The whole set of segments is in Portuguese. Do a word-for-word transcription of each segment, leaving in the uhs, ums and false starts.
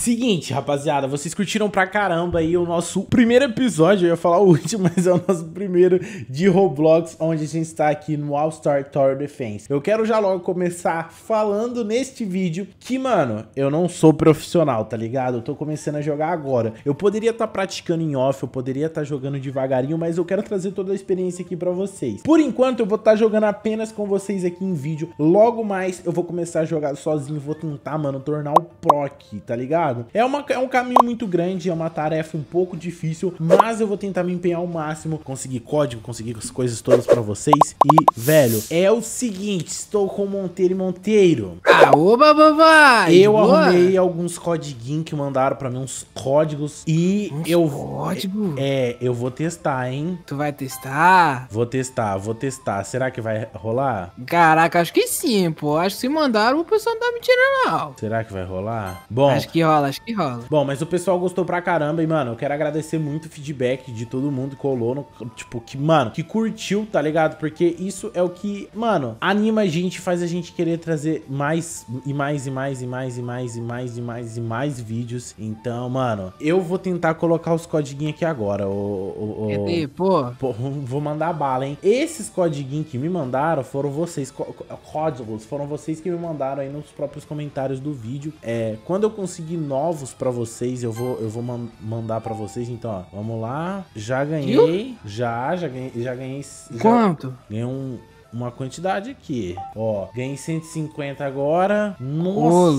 Seguinte, rapaziada, vocês curtiram pra caramba aí o nosso primeiro episódio, eu ia falar o último, mas é o nosso primeiro de Roblox, onde a gente está aqui no All Star Tower Defense. Eu quero já logo começar falando neste vídeo que, mano, eu não sou profissional, tá ligado? Eu tô começando a jogar agora. Eu poderia estar tá praticando em off, eu poderia estar tá jogando devagarinho, mas eu quero trazer toda a experiência aqui pra vocês. Por enquanto, eu vou estar tá jogando apenas com vocês aqui em vídeo. Logo mais, eu vou começar a jogar sozinho, vou tentar, mano, tornar o pro aqui, tá ligado? É, uma, é um caminho muito grande, é uma tarefa um pouco difícil, mas eu vou tentar me empenhar ao máximo, conseguir código, conseguir as coisas todas pra vocês. E, velho, é o seguinte, estou com Monteiro e Monteiro. Ah, oba, babá! Eu boa. arrumei alguns codiguinhos que mandaram pra mim, uns códigos, e Uns eu... código? É, eu vou testar, hein? Tu vai testar? Vou testar, vou testar. Será que vai rolar? Caraca, acho que sim, pô. Acho que se mandaram, o pessoal não tá mentindo, não. Será que vai rolar? Bom... Acho que rola, acho que rola. Bom, mas o pessoal gostou pra caramba e, mano, eu quero agradecer muito o feedback de todo mundo que colou, no, tipo, que, mano, que curtiu, tá ligado? Porque isso é o que, mano, anima a gente, faz a gente querer trazer mais e mais e mais e mais e mais e mais e mais e mais vídeos. Então, mano, eu vou tentar colocar os codiguinhos aqui agora, o... o, o Cadê, pô? Pô, vou mandar bala, hein? Esses codiguinhos que me mandaram foram vocês, códigos, foram vocês que me mandaram aí nos próprios comentários do vídeo. É, quando eu conseguir novos pra vocês, eu vou, eu vou man mandar pra vocês. Então, ó, vamos lá. Já ganhei. Viu? Já, já ganhei. Já ganhei. Já Quanto? Ganhei um... uma quantidade aqui, ó, ganhei cento e cinquenta agora, nossa,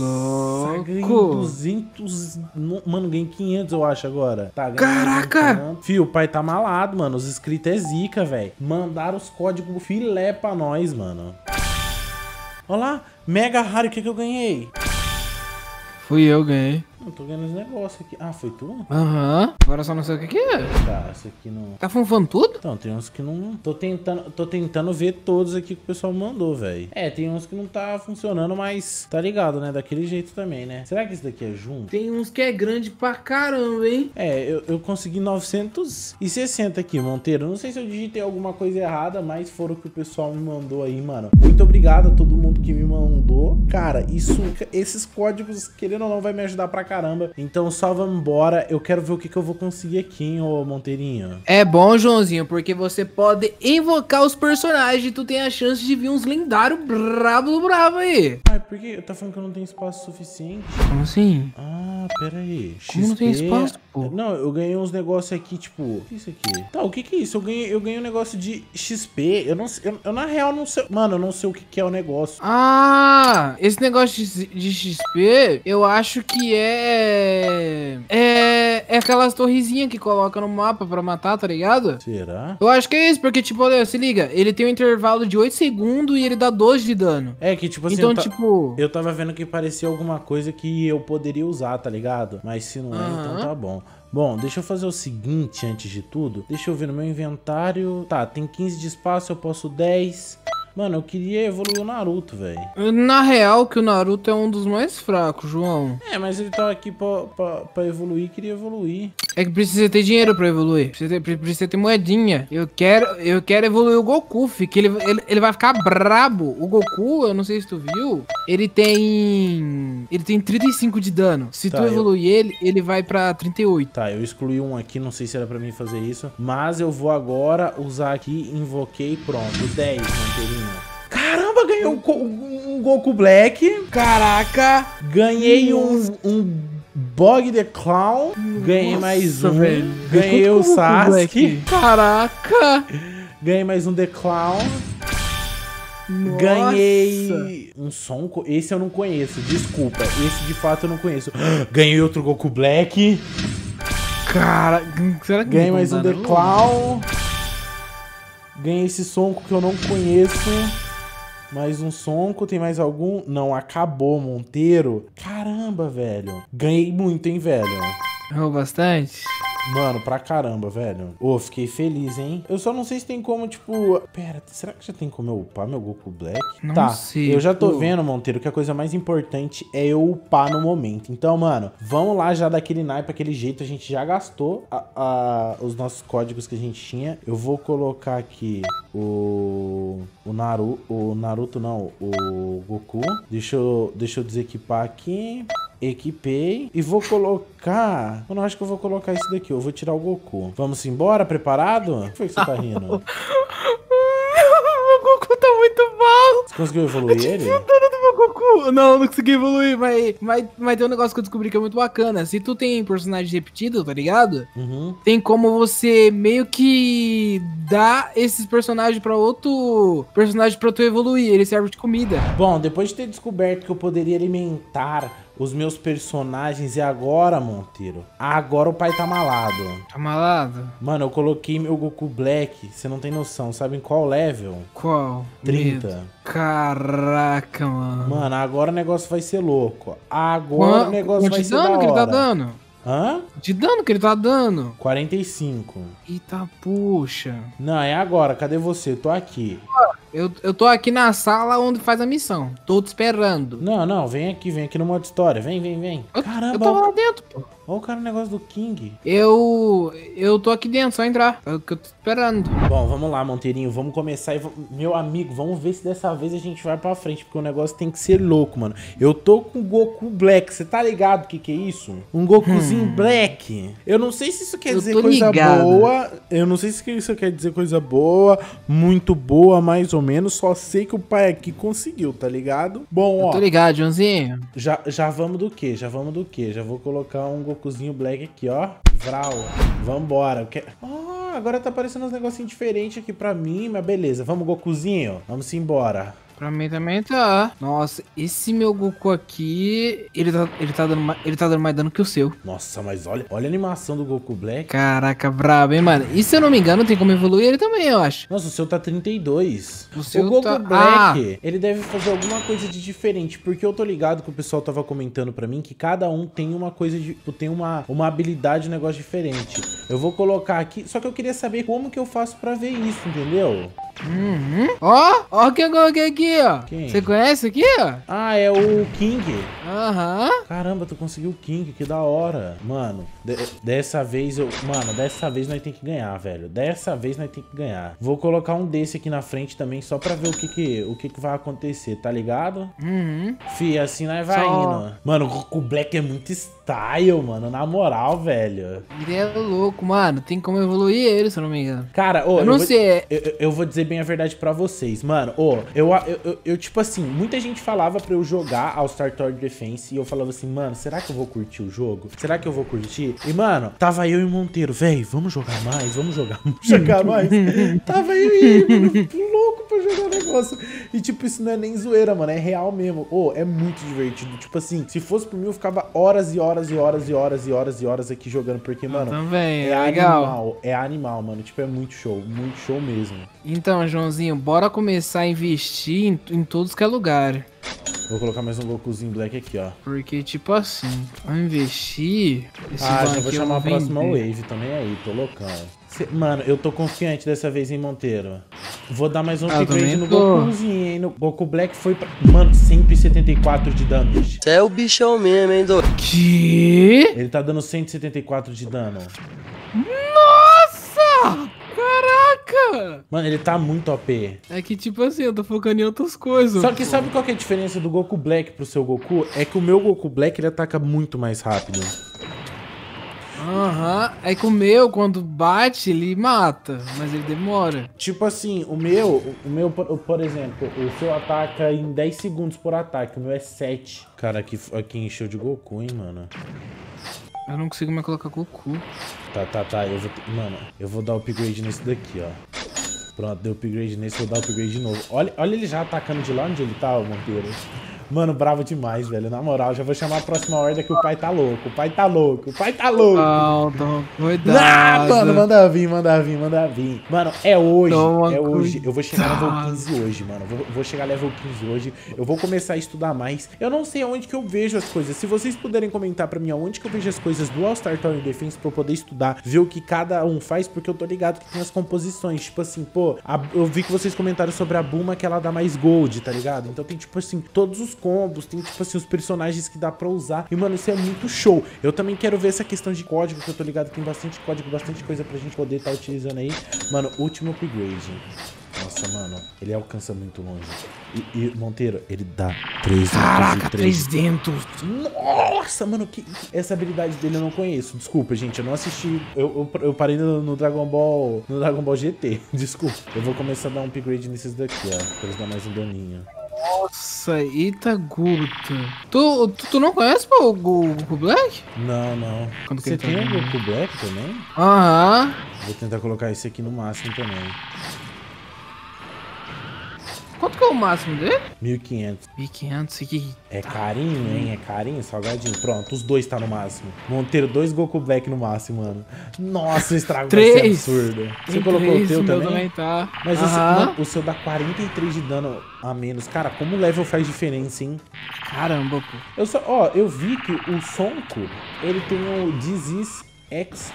ô, ganhei louco. duzentos, no, mano, ganhei quinhentos eu acho agora, tá, caraca, fio, o pai tá malado, mano, os inscritos é zica, velho, mandaram os códigos filé pra nós, mano, olha lá, mega raro, o que que eu ganhei? Fui eu, ganhei. Não tô ganhando esse negócio aqui. Ah, foi tu? Aham. Uhum. Agora só não sei o que que é. Tá, esse aqui não... Tá funfando tudo? Então, tem uns que não... Tô tentando, tô tentando ver todos aqui que o pessoal mandou, velho. É, tem uns que não tá funcionando, mas tá ligado, né? Daquele jeito também, né? Será que esse daqui é junto? Tem uns que é grande pra caramba, hein? É, eu, eu consegui novecentos e sessenta aqui, Monteiro. Não sei se eu digitei alguma coisa errada, mas foram o que o pessoal me mandou aí, mano. Muito obrigado a todo mundo que me mandou. Cara, isso... Esses códigos, querendo ou não, vai me ajudar pra caramba. Então só vamos embora. Eu quero ver o que, que eu vou conseguir aqui, hein, ô Monteirinho. É bom, Joãozinho, porque você pode invocar os personagens e tu tem a chance de vir uns lendários brabo brabo aí. Ai, por que? Tá falando que eu não tenho espaço suficiente? Como assim? Ah, pera aí. Como não tem espaço, pô? Não, eu ganhei uns negócios aqui, tipo... O que é isso aqui? Tá, o que que é isso? Eu ganhei, eu ganhei um negócio de X P. Eu não sei... Eu, eu, na real, não sei... Mano, eu não sei o que que é o negócio. Ah, esse negócio de, de X P, eu acho que é... É... É aquelas torrezinhas que coloca no mapa pra matar, tá ligado? Será? Eu acho que é isso, porque, tipo, olha, se liga. Ele tem um intervalo de oito segundos e ele dá doze de dano. É que, tipo assim... Então, eu tipo... Eu tava vendo que parecia alguma coisa que eu poderia usar, tá ligado? Mas se não é, Aham. então tá bom. Bom, deixa eu fazer o seguinte antes de tudo. Deixa eu ver no meu inventário. Tá, tem quinze de espaço, eu posso dez. Mano, eu queria evoluir o Naruto, velho. Na real, que o Naruto é um dos mais fracos, João. É, mas ele tá aqui pra, pra, pra evoluir, queria evoluir. É que precisa ter dinheiro pra evoluir. Precisa ter, precisa ter moedinha. Eu quero, eu quero evoluir o Goku, fi, que ele, ele, ele vai ficar brabo. O Goku, eu não sei se tu viu, ele tem... Ele tem trinta e cinco de dano. Se Tá, tu eu- evoluir ele, ele vai pra trinta e oito. Tá, eu excluí um aqui, não sei se era pra mim fazer isso. Mas eu vou agora usar aqui, invoquei, pronto. dez, Monteirinho. Caramba, ganhei um, Go- um Goku Black. Caraca! Ganhei um, um Bog the Clown. Ganhei mais um. velho. Ganhei o Goku Sasuke. Black. Caraca! Ganhei mais um The Clown. Nossa. Ganhei um som. Esse eu não conheço, desculpa. Esse de fato eu não conheço. Ganhei outro Goku Black. Cara, será que Ganhei não mais dá, um The não? Clown. Ganhei esse sonco que eu não conheço. Mais um sonco, tem mais algum? Não, acabou, Monteiro. Caramba, velho. Ganhei muito, hein, velho. Errou bastante? Mano, pra caramba, velho. Ô, fiquei feliz, hein? Eu só não sei se tem como, tipo... Pera, será que já tem como eu upar meu Goku Black? Não tá, sei, eu já tô pô. vendo, Monteiro, que a coisa mais importante é eu upar no momento. Então, mano, vamos lá já daquele naipe, aquele jeito. A gente já gastou a, a, os nossos códigos que a gente tinha. Eu vou colocar aqui o... O Naruto... O Naruto não, o Goku. Deixa eu, deixa eu desequipar aqui... equipei e vou colocar... Eu não acho que eu vou colocar isso daqui, eu vou tirar o Goku. Vamos embora, preparado? O que foi que você tá rindo? Meu Goku tá muito mal. Você conseguiu evoluir eu ele? Eu tô dando meu Goku. Não, não consegui evoluir, mas, mas, mas tem um negócio que eu descobri que é muito bacana. Se tu tem personagem repetido, tá ligado? Uhum. Tem como você meio que dar esses personagens pra outro personagem pra tu evoluir. Ele serve de comida. Bom, depois de ter descoberto que eu poderia alimentar os meus personagens, e agora, Monteiro? Agora o pai tá malado. Tá malado? Mano, eu coloquei meu Goku Black, você não tem noção, sabe em qual level? Qual? trinta. Medo. Caraca, mano. Mano, agora o negócio vai ser louco. Agora Qual, o negócio vai de ser da dano hora. que ele tá dando? Hã? De dano que ele tá dando? quarenta e cinco. Eita, puxa. Não, é agora. Cadê você? Eu tô aqui. Eu, eu tô aqui na sala onde faz a missão. Tô te esperando. Não, não. Vem aqui. Vem aqui no modo história. Vem, vem, vem. Eu, Caramba. eu tava lá dentro, pô. Olha o cara, o negócio do King. Eu... Eu tô aqui dentro, só entrar. É o que eu tô esperando. Bom, vamos lá, Monteirinho. Vamos começar e... v- Meu amigo, vamos ver se dessa vez a gente vai pra frente. Porque o negócio tem que ser louco, mano. Eu tô com o Goku Black. Você tá ligado o que que é isso? Um Gokuzinho Black. Eu não sei se isso quer Eu dizer tô coisa ligado. boa. Eu não sei se isso quer dizer coisa boa, muito boa, mais ou menos. Só sei que o pai aqui conseguiu, tá ligado? Bom, Eu ó. tô ligado, Joãozinho. Já, já vamos do que? Já vamos do que? Já vou colocar um Gokuzinho Black aqui, ó. Vral. Vambora. Eu quero... Ah, agora tá aparecendo uns negocinhos diferentes aqui pra mim, mas beleza. Vamos, Gokuzinho? Vamos embora. Pra mim também tá. Nossa, esse meu Goku aqui, ele tá, ele tá, dando, mais, ele tá dando mais dano que o seu. Nossa, mas olha, olha a animação do Goku Black. Caraca, brabo, hein, mano? E se eu não me engano, tem como evoluir ele também, eu acho. Nossa, o seu tá trinta e dois. O seu Goku tá- Black, ele deve fazer alguma coisa de diferente, porque eu tô ligado que o pessoal tava comentando pra mim que cada um tem uma coisa, de, tem uma, uma habilidade, um negócio diferente. Eu vou colocar aqui, só que eu queria saber como que eu faço pra ver isso, entendeu? Uhum. Ó, ó quem eu coloquei aqui, ó. Quem? Você conhece aqui, ó? Ah, é o King. Aham. Caramba, tu conseguiu o King, que da hora. Mano, de- dessa vez eu... Mano, dessa vez nós tem que ganhar, velho. Dessa vez nós tem que ganhar. Vou colocar um desse aqui na frente também, só pra ver o que que, o que, que vai acontecer, tá ligado? Uhum. Fih, assim nós vai Só- indo. Mano, o Goku Black é muito style, mano. Na moral, velho. Ele é louco, mano. Tem como evoluir ele, se eu não me engano. Cara, ô, Eu não vou, sei. Eu, eu- eu vou dizer bem a verdade pra vocês, mano. Ô, eu, eu, eu, eu, tipo assim, muita gente falava pra eu jogar All Star Tower Defense e eu falava assim, mano, será que eu vou curtir o jogo? Será que eu vou curtir? E, mano, tava eu e o Monteiro, véi, vamos jogar mais, vamos jogar, vamos jogar mais. Tava eu e ele, mano, louco pra jogar o negócio. E, tipo, isso não é nem zoeira, mano, é real mesmo. Ô, é muito divertido. Tipo assim, se fosse por mim, eu ficava horas e horas e horas e horas e horas e horas aqui jogando, porque, mano, também, é é legal. animal, é animal, mano. Tipo, é muito show, muito show mesmo. Então, Joãozinho, bora começar a investir em, em todos que é lugar. Vou colocar mais um Gokuzinho Black aqui, ó. Porque, tipo assim, vou investir... Esse Ah, banco já vou aqui eu chamar a vou próxima vender. Wave também aí, tô loucão. Cê- mano, eu tô confiante dessa vez, hein, Monteiro. Vou dar mais um Ah, eu upgrade também no tô. Gokuzinho, hein. No Goku Black foi pra... Mano, cento e setenta e quatro de damage. Você é o bichão mesmo, hein, doido? Que? Ele tá dando cento e setenta e quatro de dano. Nossa! Caraca! Mano, ele tá muito O P. É que, tipo assim, eu tô focando em outras coisas. Só que sabe qual que é a diferença do Goku Black pro seu Goku? É que o meu Goku Black, ele ataca muito mais rápido. Aham. É que o meu, quando bate, ele mata. Mas ele demora. Tipo assim, o meu, o meu, por, por exemplo, o seu ataca em dez segundos por ataque, o meu é sete. Cara, aqui, aqui encheu de Goku, hein, mano. Eu não consigo mais colocar Goku. Tá, tá, tá, eu vou, te- mano, eu vou dar upgrade nesse daqui, ó. Pronto, deu upgrade nesse, vou dar upgrade de novo. Olha, olha ele já atacando de lá onde ele tá, o Monteiro. Mano, bravo demais, velho. Na moral, já vou chamar a próxima horda que o pai tá louco. O pai tá louco, o pai tá louco. Calma, Ah, cuidado. mano, manda vir, manda vir, manda vir. Mano, é hoje, Toma é hoje. Eu vou chegar level cuidado. quinze hoje, mano. Vou, vou chegar level quinze hoje. Eu vou começar a estudar mais. Eu não sei aonde que eu vejo as coisas. Se vocês puderem comentar pra mim aonde que eu vejo as coisas do All Star Tower Defense pra eu poder estudar, ver o que cada um faz, porque eu tô ligado que tem as composições. Tipo assim, pô, a- eu vi que vocês comentaram sobre a Bulma que ela dá mais gold, tá ligado? Então tem, tipo assim, todos os combos, tem, tipo assim, os personagens que dá pra usar. E, mano, isso é muito show. Eu também quero ver essa questão de código, que eu tô ligado que tem bastante código, bastante coisa pra gente poder tá utilizando aí. Mano, último upgrade. Nossa, Nossa, mano, ele alcança muito longe. E, e Monteiro, ele dá três. Caraca, trezentos. Nossa, mano, que, essa habilidade dele eu não conheço. Desculpa, gente, eu não assisti. Eu, eu, eu parei no, no Dragon Ball. No Dragon Ball G T. Desculpa. Eu vou começar a dar um upgrade nesses daqui, ó. Pra eles dar mais um daninho. Nossa, eita Guta. Tu, tu, tu não conhece, pô, o Goku Black? Não, não. Quando que Você ele tá tem o vindo? Goku Black também? Aham. Vou tentar colocar esse aqui no máximo também. Quanto que é o máximo dele? mil e quinhentos. mil e quinhentos, que... É carinho, hein? É carinho, salgadinho. Pronto, os dois tá no máximo. Monteiro, dois Goku Black no máximo, mano. Nossa, o estrago vai ser Três. absurdo. Você Tem colocou três, o teu meu também? também tá. Mas esse, Aham. mano, o seu dá quarenta e três de dano a menos. Cara, como o level faz diferença, hein? Caramba, pô. Eu só, ó, eu vi que o Sonko, ele tem o Disease X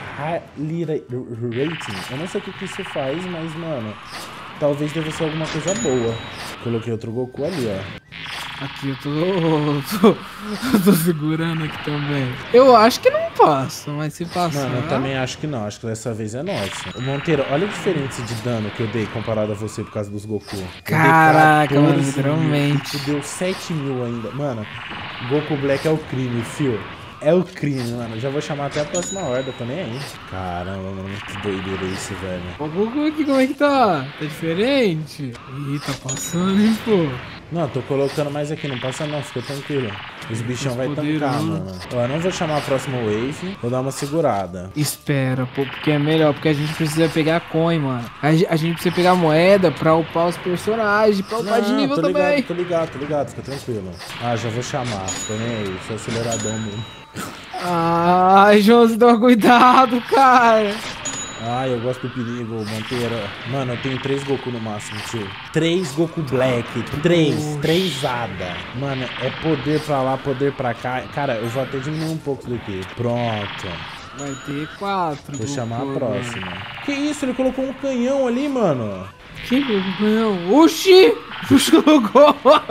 Rating. Eu não sei o que que isso faz, mas, mano, talvez deva ser alguma coisa boa. Coloquei outro Goku ali, ó. Aqui, eu tô, tô, eu tô segurando aqui também. Eu acho que não passa, mas se passar... Mano, eu também acho que não. Acho que dessa vez é nossa. Monteiro, olha a diferença de dano que eu dei comparado a você por causa dos Goku. Eu dei Caraca, mano, quatorze mil, literalmente. e tu deu sete mil ainda. Mano, Goku Black é o crime, fio. É o crime, mano. Eu já vou chamar até a próxima horda, tô nem aí. Caramba, mano, que doideira isso, velho. O Goku aqui, como é que tá? Tá diferente? Ih, tá passando, hein, pô. Não, tô colocando mais aqui, não passa não, fica tranquilo. Os bichão vai poderoso. tancar, mano. Ó, eu não vou chamar a próxima wave, vou dar uma segurada. Espera, pô, porque é melhor, porque a gente precisa pegar coin, mano. A, ge- a gente precisa pegar moeda pra upar os personagens, pra upar de nível tô também. ligado, tô ligado, tô ligado, fica tranquilo. Ah, já vou chamar, tô nem aí, sou aceleradão mesmo. Ai, João, você toma cuidado, cara. Ah, eu gosto do perigo, Monteira. Mano, eu tenho três Goku no máximo, tio. Três Goku Black. Três. Oxi. Três Ada. Mano, é poder pra lá, poder pra cá. Cara, eu vou até diminuir um pouco isso daqui. Pronto. Vai ter quatro. Vou chamar a Goku próxima. agora. Que isso? Ele colocou um canhão ali, mano. Que Goku não? Oxi! Puxou o gol.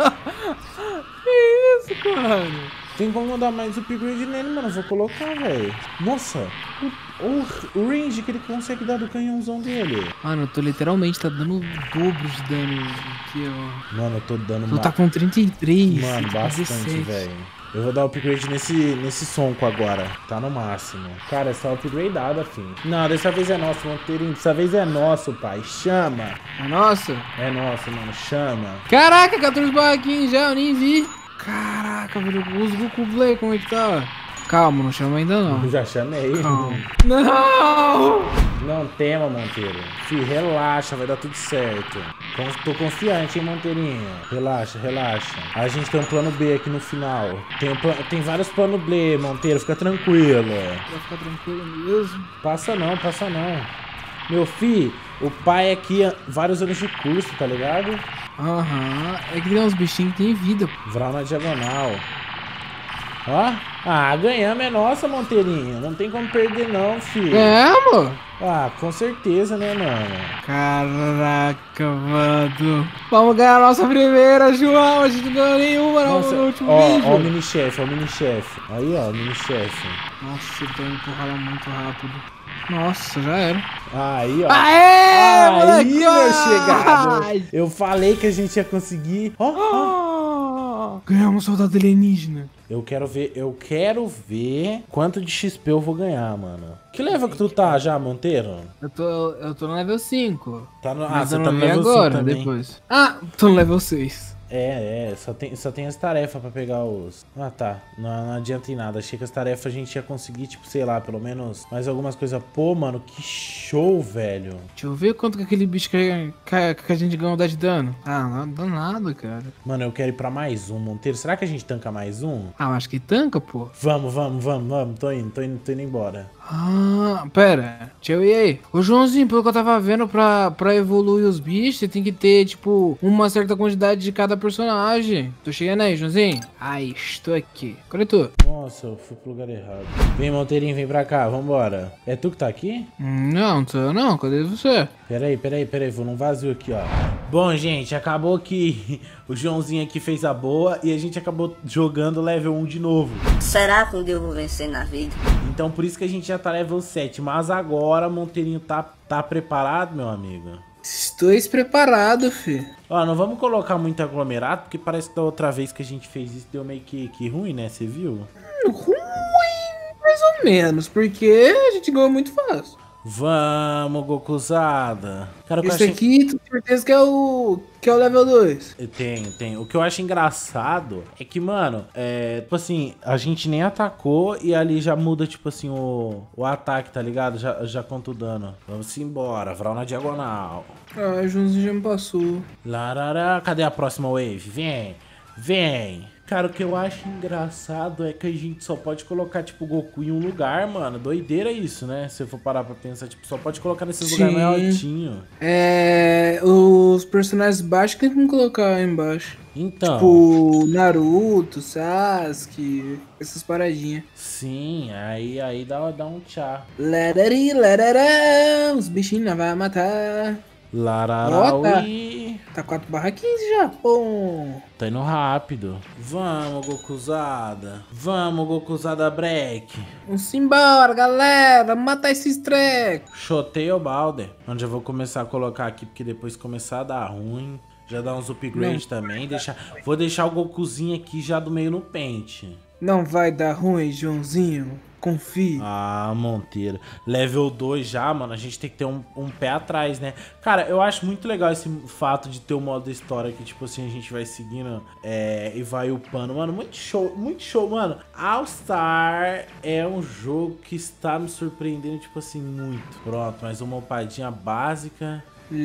Que isso, cara? Tem como dar mais upgrade nele, mano. Vou colocar, velho. Nossa. O, o, o range que ele consegue dar do canhãozão dele. Mano, eu tô literalmente tá dando o dobro de dano aqui, ó. Mano, eu tô dando Tu tá com trinta e três. Mano, eu tô com bastante, dezessete. velho. Eu vou dar upgrade nesse, nesse Sonko agora. Tá no máximo. Cara, é só upgradeada, filho. Não, dessa vez é nosso, Monteirinho. Dessa vez é nosso, pai. Chama. Ah, nossa. É nosso, mano. Chama. Caraca, quatorze barraquinhos já, eu nem vi. Caraca, velho, os Goku Black, como é que tá? Calma, não chama ainda não. Eu já chamei. Calma. Não! Não tema, Monteiro. Fih, relaxa, vai dar tudo certo. Con- Tô confiante, hein, Monteirinho. Relaxa, relaxa. A gente tem um plano B aqui no final. Tem, um pla- tem vários planos B, Monteiro. Fica tranquilo. Vai ficar tranquilo mesmo. Passa não, passa não. Meu filho, o pai aqui, vários anos de curso, tá ligado? Aham, é que tem uns bichinhos que tem vida. Pô. Vral na diagonal. Ó. Ah, ganhamos é nossa, Monteirinho. Não tem como perder não, filho. É, amor? Ah, com certeza, né, mano? Caraca, mano. Vamos ganhar a nossa primeira, João. A gente não ganhou nenhuma no, Nossa, no último ó, vídeo. ó o mini-chefe, ó o mini-chefe. Aí, ó, o mini-chefe. Nossa, eu tô empurrando muito rápido. Nossa, já era. Aí, ó. Aê, Aí, moleque! meu chegado. Ai. Eu falei que a gente ia conseguir. Ó, ó. Ah, ganhamos um soldado alienígena. Eu quero ver, eu quero ver quanto de X P eu vou ganhar, mano. Que level que tu tá já, Monteiro? Eu tô, eu tô no level cinco. Tá no, ah, Mas você eu tá não no vi level agora, cinco também. depois. Ah, tô no level seis. É, é, só tem, só tem as tarefas pra pegar os... Ah, tá, não, não adianta em nada. Achei que as tarefas a gente ia conseguir, tipo, sei lá, pelo menos mais algumas coisas. Pô, mano, que show, velho. Deixa eu ver quanto que aquele bicho que, que, que a gente ganhou dá de dano. Ah, não dá nada, cara. Mano, eu quero ir pra mais um, Monteiro. Será que a gente tanca mais um? Ah, acho que tanca, pô. Vamos, vamos, vamos, vamos. Tô indo, tô indo, tô indo embora. Ah, pera. Deixa eu ir aí. Ô, Joãozinho, pelo que eu tava vendo, pra, pra evoluir os bichos, você tem que ter, tipo, uma certa quantidade de cada personagem. Tô chegando aí, Joãozinho. Ai, estou aqui. Cadê tu? Nossa, eu fui pro lugar errado. Vem, Monteirinho, vem pra cá, vambora. É tu que tá aqui? Hum, Não, não sou eu não. Cadê você? Peraí, peraí, peraí, vou num vazio aqui, ó. Bom, gente, acabou que o Joãozinho aqui fez a boa e a gente acabou jogando level um de novo. Será que um dia eu vou vencer na vida? Então por isso que a gente já tá level sete. Mas agora, Monteirinho, tá, tá preparado, meu amigo? Estou preparado, fi. Ó, não vamos colocar muito aglomerado, porque parece que da outra vez que a gente fez isso deu meio que, que ruim, né? Você viu? Ruim, mais ou menos, porque a gente ganhou muito fácil. Vamos, Gokuzada. Cara, o que eu Esse achei... aqui, tenho certeza que é o que é o level dois. Tem, tem. O que eu acho engraçado é que, mano, é, tipo assim, a gente nem atacou e ali já muda, tipo assim, o, o ataque, tá ligado? Já, já conta o dano. Vamos embora, Vral na diagonal. Ah, o Joãozinho já me passou. Larará, cadê a próxima wave? Vem, vem. Cara, o que eu acho engraçado é que a gente só pode colocar, tipo, Goku em um lugar, mano. Doideira isso, né? Se eu for parar pra pensar, tipo, só pode colocar nesses Sim. lugares mais altinhos. É. Os personagens baixos tem que colocar aí embaixo. Então... Tipo, Naruto, Sasuke, essas paradinhas. Sim, aí, aí dá, dá um tchá. Ladari, ladará, os bichinhos não vai matar. Lararaui. Tá quatro barra quinze já, pô. Tá indo rápido. Vamos, Gokuzada. Vamos, Gokuzada Break. Vamos embora, galera. Matar esses trecos. Chotei o balde. Onde eu vou começar a colocar aqui, porque depois começar a dar ruim. Já dá uns upgrades também. Deixar... Vou deixar o Gokuzinho aqui já do meio no pente. Não vai dar ruim, Joãozinho. Confia. Ah, Monteiro. Level dois já, mano. A gente tem que ter um, um pé atrás, né? Cara, eu acho muito legal esse fato de ter o modo história que, tipo assim, a gente vai seguindo é, e vai upando. Mano, muito show, muito show, mano. All Star é um jogo que está me surpreendendo, tipo assim, muito. Pronto, mais uma upadinha básica.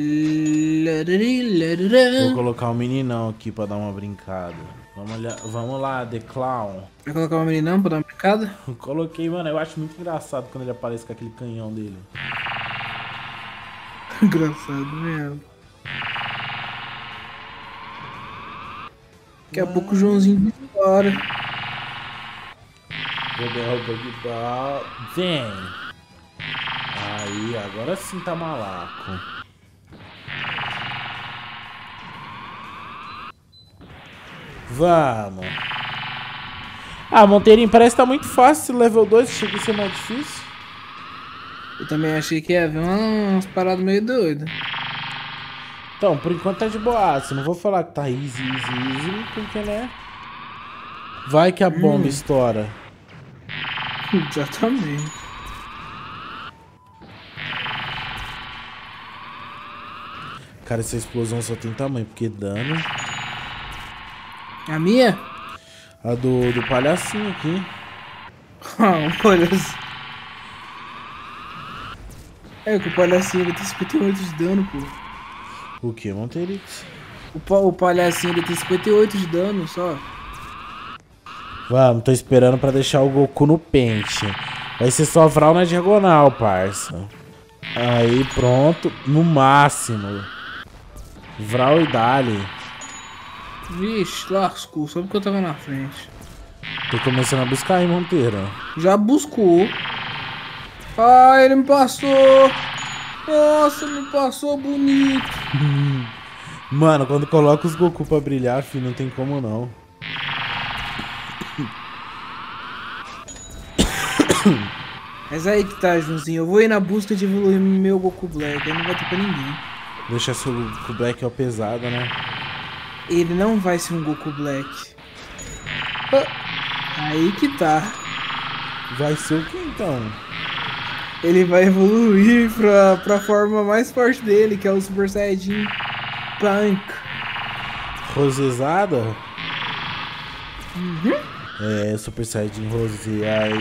Vou colocar um meninão aqui pra dar uma brincada. Vamos, olhar, vamos lá, The Clown. Vai colocar uma meninão pra dar uma picada? Coloquei, mano. Eu acho muito engraçado quando ele aparece com aquele canhão dele. Engraçado mesmo. Daqui a pouco o Joãozinho vai embora. Vou derrubar aqui pra... Vem. Aí, agora sim tá malaco. Vamos. Ah, Monteirinho, parece que tá muito fácil esse level dois. Achei que ia ser mais difícil. Eu também achei que ia ver umas paradas meio doidas. Então, por enquanto tá de boaça. Não vou falar que tá easy, easy, easy, porque, né? Vai que a bomba hum. estoura. Exatamente. Cara, essa explosão só tem tamanho, porque dano... A minha? A do, do palhacinho aqui. Ah, um palhacinho. É, que o palhacinho ele tem cinquenta e oito de dano, pô. O que, Monterix? O, pa o palhacinho ele tem cinquenta e oito de dano só. Vamos, tô esperando pra deixar o Goku no pente. Vai ser só Vral na diagonal, parça. Aí, pronto. No máximo. Vral e Dali. Vixe, lascou, só porque eu tava na frente. Tô começando a buscar aí, Monteiro. Já buscou. Ai, ele me passou. Nossa, me passou bonito. Mano, quando coloca os Goku pra brilhar, filho, não tem como não. Mas aí que tá, Joãozinho. Eu vou ir na busca de evoluir meu Goku Black. Aí não vai ter pra ninguém. Deixa seu Goku Black é o pesado, né? Ele não vai ser um Goku Black. Aí que tá. Vai ser o que então? Ele vai evoluir pra, pra forma mais forte dele, que é o Super Saiyajin Punk. Rosezada? Uhum. É, Super Saiyajin Rose. Aí...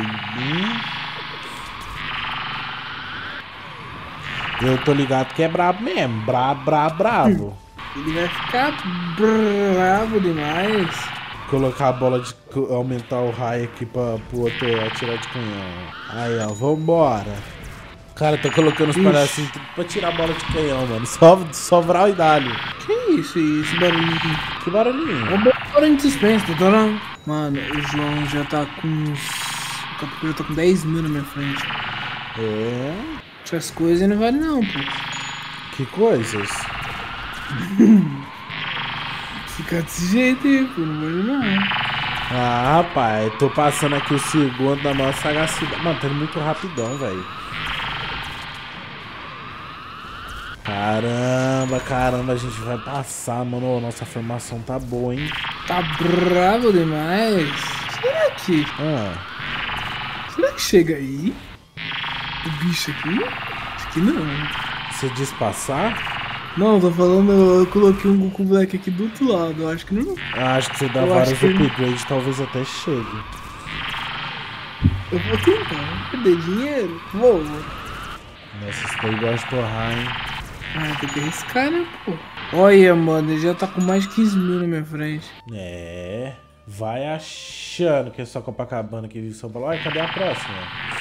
Eu tô ligado que é brabo mesmo. Brabo, brabo, brabo. Ele vai ficar bravo demais. Colocar a bola de... Aumentar o raio aqui pra, pro outro atirar de canhão. Aí, ó. Vambora. Cara, tô colocando os palhacinhos pra tirar a bola de canhão, mano. Só, só Vral e Dali. Que isso, esse barulhinho? Que barulhinho? É um barulho de suspense, tá dando? Mano, o João já tá com uns... O Capitão já tá com dez mil na minha frente. É? Essas coisas não vale não, pô. Que coisas? Fica desse jeito aí, pô, não vale não. Ah, rapaz, tô passando aqui o segundo da nossa sagacidade. Mano, tá indo muito rapidão, velho. Caramba, caramba, a gente vai passar, mano. Nossa formação tá boa, hein? Tá bravo demais. Será que... Ah. Será que chega aí? O bicho aqui? Acho que não. Você diz passar? Não, tô falando, eu coloquei um Goku Black aqui do outro lado. Eu acho que não. Ah, acho que você dá Eu vários acho que ele- upgrades, talvez até chegue. Eu vou tentar. Vou perder dinheiro? Vou. Nossa, esse daí gosta de torrar, hein? Ah, tem que arriscar, né, pô? Olha, mano, ele já tá com mais de quinze mil na minha frente. É, vai achando que é só Copacabana que vive em São Paulo. Olha, cadê a próxima?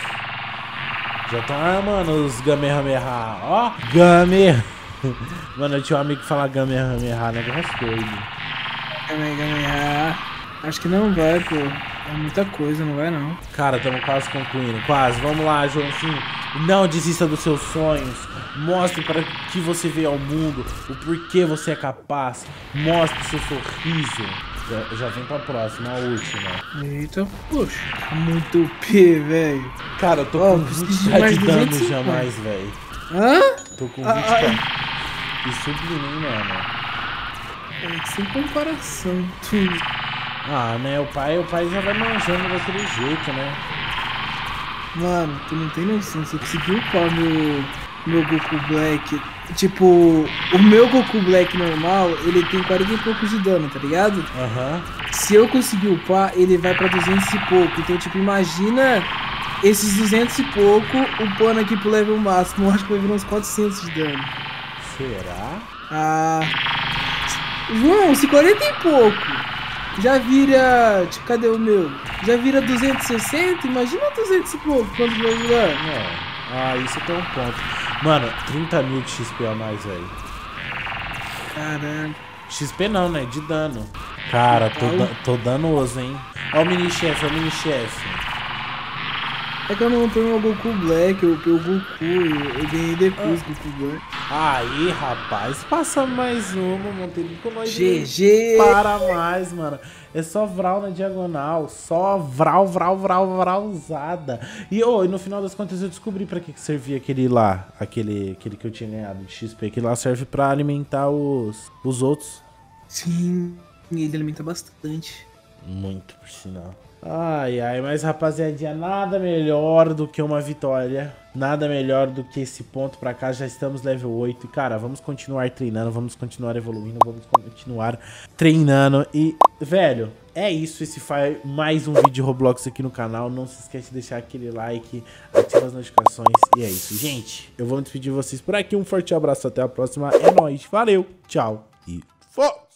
Já estão armando os Gamerhameha. Ó, Gamer. Mano, eu tinha um amigo que fala Gamerhameha, negócio doido. Gamerhameha. Acho que não vai, pô. É muita coisa, não vai não. Cara, estamos quase concluindo, quase. Vamos lá, Joãozinho. Não desista dos seus sonhos. Mostre para que você veio ao mundo, o porquê você é capaz. Mostre seu sorriso. Já, já vem pra próxima, a última. Eita, poxa. Muito P, velho. Cara, eu tô Ó, com preciso vinte de k mais de dano duzentos e cinquenta. jamais, velho. Hã? Tô com Ah, vinte k. E subindo, hein, mano. É, sem comparação, tudo. Ah, né, o pai, o pai já vai manjando daquele jeito, né? Mano, tu não tem noção. Se eu conseguir upar meu, meu Goku Black. Tipo, o meu Goku Black normal, ele tem quarenta e poucos de dano, tá ligado? Aham. Se eu conseguir upar, ele vai pra duzentos e pouco. Então, tipo, imagina esses duzentos e pouco upando aqui pro level máximo. Eu acho que vai virar uns quatrocentos de dano. Será? Ah. João, se quarenta e pouco já vira. Tipo, cadê o meu? Já vira duzentos e sessenta? Imagina duzentos e pouco quando vai virar. É. Ah, isso tem um ponto. Mano, trinta mil de X P a mais, velho. Caramba. X P não, né? De dano. Cara, tô, da tô danoso, hein? Ó o mini-chefe, ó o mini-chefe. É que eu não upei o Goku Black, eu upei o Goku, eu, eu ganhei depois do Goku Black. Aí, rapaz, passa mais uma, não tem com nós. G G! Para mais, mano. É só vral na diagonal. Só vral, vral, vral, vralzada. E, oh, e no final das contas eu descobri pra que, que servia aquele lá. Aquele, aquele que eu tinha ganhado de X P. Aquele lá serve pra alimentar os, os outros. Sim, ele alimenta bastante. Muito, por sinal. Ai, ai, mas rapaziadinha, nada melhor do que uma vitória. Nada melhor do que esse ponto pra cá. Já estamos level oito. E, cara, vamos continuar treinando, vamos continuar evoluindo, vamos continuar treinando. E, velho, é isso. Esse foi mais um vídeo de Roblox aqui no canal. Não se esquece de deixar aquele like, ativa as notificações. E é isso, gente. Eu vou me despedir de vocês por aqui. Um forte abraço, até a próxima. É nóis, valeu, tchau e fomos!